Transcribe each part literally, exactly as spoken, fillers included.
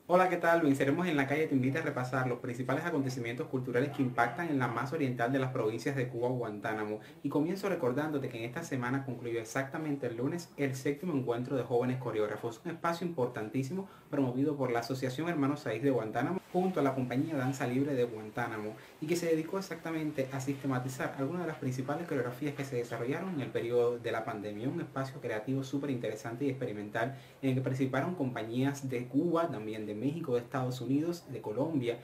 Hola, ¿qué tal? Venceremos en la calle te invita a repasar los principales acontecimientos culturales que impactan en la más oriental de las provincias de Cuba, Guantánamo. Y comienzo recordándote que en esta semana concluyó exactamente el lunes el séptimo encuentro de jóvenes coreógrafos, un espacio importantísimo promovido por la Asociación Hermanos Saiz de Guantánamo junto a la compañía Danza Libre de Guantánamo y que se dedicó exactamente a sistematizar algunas de las principales coreografías que se desarrollaron en el periodo de la pandemia. Un espacio creativo súper interesante y experimental en el que participaron compañías de Cuba, también de México, de Estados Unidos, de Colombia.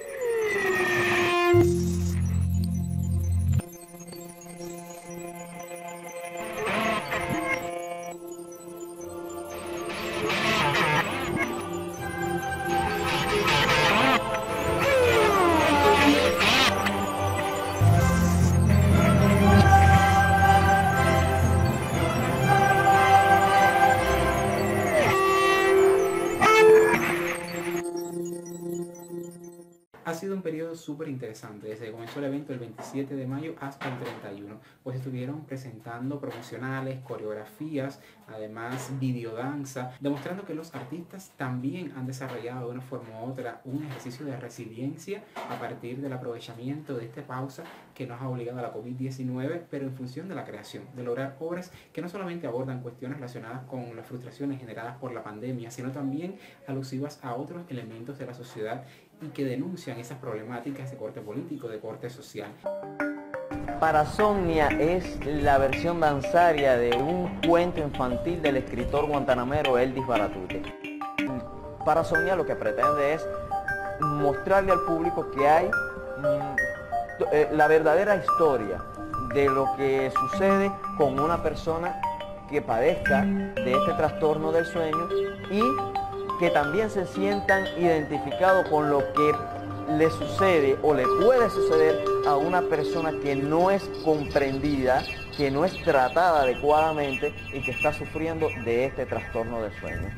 Ha sido un periodo súper interesante, desde que comenzó el evento el veintisiete de mayo hasta el treinta y uno, pues estuvieron presentando promocionales, coreografías, además videodanza, demostrando que los artistas también han desarrollado de una forma u otra un ejercicio de resiliencia a partir del aprovechamiento de esta pausa que nos ha obligado a la COVID diecinueve, pero en función de la creación, de lograr obras que no solamente abordan cuestiones relacionadas con las frustraciones generadas por la pandemia, sino también alusivas a otros elementos de la sociedad y que denuncian esas problemáticas de corte político, de corte social. Parasomnia es la versión danzaria de un cuento infantil del escritor guantanamero Eldis Baratute. Parasomnia lo que pretende es mostrarle al público que hay mm, eh, la verdadera historia de lo que sucede con una persona que padezca de este trastorno del sueño y que también se sientan identificados con lo que le sucede o le puede suceder a una persona que no es comprendida, que no es tratada adecuadamente y que está sufriendo de este trastorno del sueño.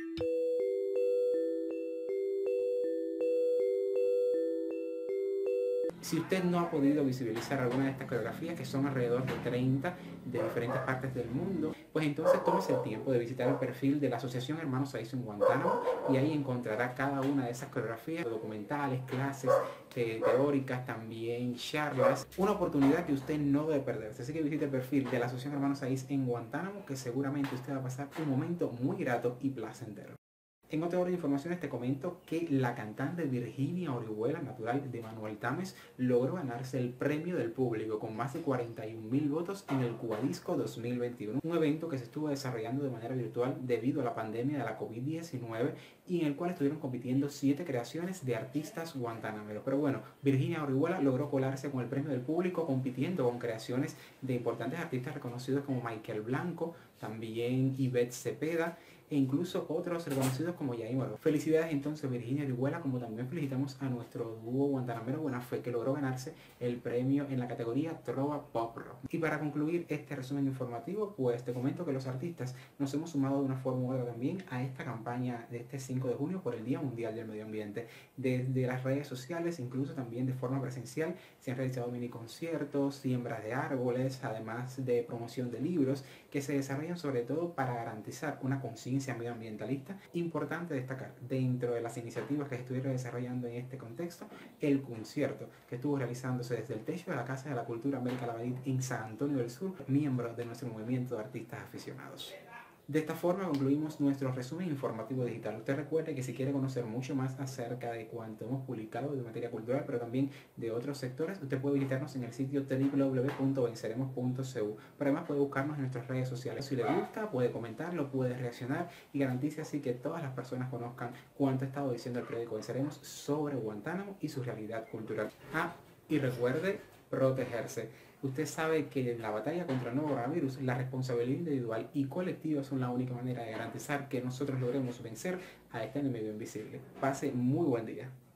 Si usted no ha podido visibilizar alguna de estas coreografías, que son alrededor de treinta de diferentes partes del mundo, pues entonces tómese el tiempo de visitar el perfil de la Asociación Hermanos Saiz en Guantánamo y ahí encontrará cada una de esas coreografías, documentales, clases te teóricas, también charlas. Una oportunidad que usted no debe perderse. Así que visite el perfil de la Asociación Hermanos Saiz en Guantánamo, que seguramente usted va a pasar un momento muy grato y placentero. En otra hora de informaciones te comento que la cantante Virginia Orihuela, natural de Manuel Tames, logró ganarse el premio del público con más de cuarenta y un mil votos en el Cubadisco dos mil veintiuno, un evento que se estuvo desarrollando de manera virtual debido a la pandemia de la COVID diecinueve y en el cual estuvieron compitiendo siete creaciones de artistas guantanameros. Pero bueno, Virginia Orihuela logró colarse con el premio del público compitiendo con creaciones de importantes artistas reconocidos como Michael Blanco, también Ivette Cepeda e incluso otros reconocidos como Yair Moro. Felicidades entonces Virginia Orihuela, como también felicitamos a nuestro dúo guantanamero Buena Fe, que logró ganarse el premio en la categoría Trova Pop Rock. Y para concluir este resumen informativo, pues te comento que los artistas nos hemos sumado de una forma u otra también a esta campaña de este cinco de junio por el Día Mundial del Medio Ambiente. Desde las redes sociales, incluso también de forma presencial, se han realizado mini conciertos, siembras de árboles, además de promoción de libros, que se desarrollan sobre todo para garantizar una conciencia medioambientalista. Importante destacar dentro de las iniciativas que se estuvieron desarrollando en este contexto, el concierto que estuvo realizándose desde el techo de la Casa de la Cultura América Lavalid en San Antonio del Sur, miembros de nuestro movimiento de artistas aficionados. De esta forma concluimos nuestro resumen informativo digital. Usted recuerde que si quiere conocer mucho más acerca de cuanto hemos publicado de materia cultural, pero también de otros sectores, usted puede visitarnos en el sitio w w w punto venceremos punto c u. Pero además puede buscarnos en nuestras redes sociales. Si le gusta, puede comentarlo, puede reaccionar y garantice así que todas las personas conozcan cuánto ha estado diciendo el periódico Venceremos sobre Guantánamo y su realidad cultural. Ah, y recuerde protegerse. Usted sabe que en la batalla contra el nuevo coronavirus, la responsabilidad individual y colectiva son la única manera de garantizar que nosotros logremos vencer a este enemigo invisible. Pase muy buen día.